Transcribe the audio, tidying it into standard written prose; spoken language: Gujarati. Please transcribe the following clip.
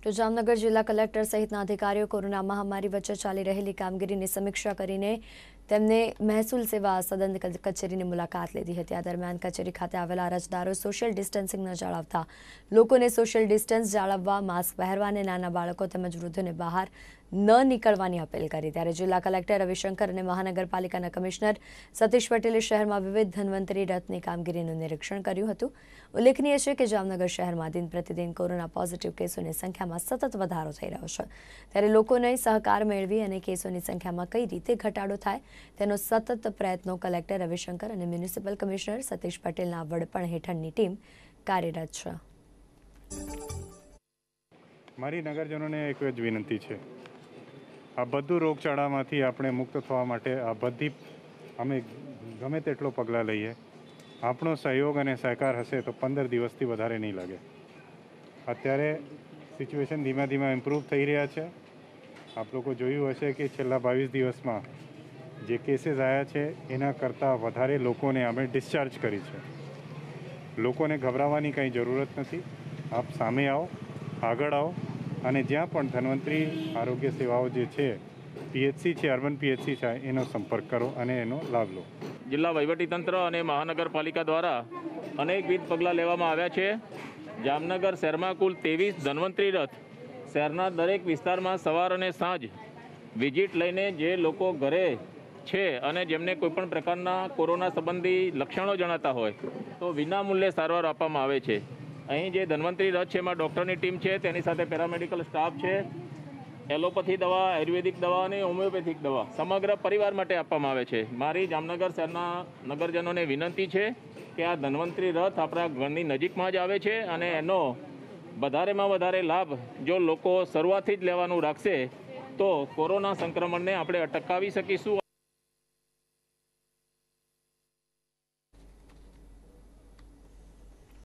તો જામનગર જિલ્લા કલેક્ટર સહિતના અધિકારીઓ કોરોના મહામારી વચ્ચે ચાલી રહેલી કામગીરીની સમીક્ષા કરીને તેમને મહેસૂલ સેવા સદન કચેરીની મુલાકાત લીધી હતી। આ દરમિયાન કચેરી ખાતે આવેલા અરજદારો સોશિયલ ડિસ્ટન્સિંગ ન જાળવતા લોકોને સોશિયલ ડિસ્ટન્સ જાળવવા, માસ્ક પહેરવા અને નાના બાળકો તેમજ વૃદ્ધોને બહાર ન નીકળવાની અપીલ કરી। ત્યારે જિલ્લા કલેક્ટર રવિશંકર અને મહાનગરપાલિકાના કમિશનર સતીશ પટેલે શહેરમાં વિવિધ ધન્વંતરી રથની કામગીરીનું નિરીક્ષણ કર્યું હતું। ઉલ્લેખનીય છે કે જામનગર શહેરમાં દિન પ્રતિદિન કોરોના પોઝિટિવ કેસોની સંખ્યામાં સતત વધારો થઈ રહ્યો છે। ત્યારે લોકોને સહકાર મેળવી અને કેસોની સંખ્યામાં કઈ રીતે ઘટાડો થાય તેનો સતત પ્રયત્નો કલેક્ટર રવિશંકર અને મ્યુનિસિપલ કમિશનર સતીશ પટેલના વડપણ હેઠળની ટીમ કાર્યરત છે। મારી નગરજનોને એક જ વિનંતી છે, આ બધું રોગચાળામાંથી આપણે મુક્ત થવા માટે આ બધી અમે ગમે તેટલો પગલાં લઈએ, આપણો સહયોગ અને સહકાર હશે તો 15 દિવસથી વધારે નહીં લાગે। અત્યારે સિચ્યુએશન ધીમે ધીમે ઇમ્પ્રૂવ થઈ રહ્યા છે। આપ લોકો જોયું હશે કે છેલ્લા 22 દિવસમાં જે કેસીસ આવ્યા છે એના કરતાં વધારે લોકોને અમે ડિસ્ચાર્જ કરી છે। લોકોને ગભરાવાની કંઈ જરૂરત નથી। આપ સામે આવો, આગળ આવો અને જ્યાં પણ ધન્વંતરી આરોગ્ય સેવાઓ જે છે, પીએચસી છે, અર્બન પીએચસી છે, એનો સંપર્ક કરો અને એનો લાભ લો। જિલ્લા વહીવટીતંત્ર અને મહાનગરપાલિકા દ્વારા અનેકવિધ પગલાં લેવામાં આવ્યા છે। જામનગર શહેરમાં કુલ 23 ધન્વંતરી રથ શહેરના દરેક વિસ્તારમાં સવાર અને સાંજ વિઝિટ લઈને જે લોકો ઘરે છે અને જેમને કોઈપણ પ્રકારના કોરોના સંબંધી લક્ષણો જણાતા હોય તો વિનામૂલ્યે સારવાર આપવામાં આવે છે। અહીં જે ધન્વંતરી રથ છે એમાં ડૉક્ટરની ટીમ છે, તેની સાથે પેરામેડિકલ સ્ટાફ છે, એલોપેથી દવા, આયુર્વેદિક દવા અને હોમિયોપેથિક દવા સમગ્ર પરિવાર માટે આપવામાં આવે છે। મારી જામનગર શહેરના નગરજનોને વિનંતી છે કે આ ધન્વંતરી રથ આપણા ઘરની નજીકમાં જ આવે છે અને એનો વધારેમાં વધારે લાભ જો લોકો શરૂઆતથી જ લેવાનું રાખશે તો કોરોના સંક્રમણને આપણે અટકાવી શકીશું।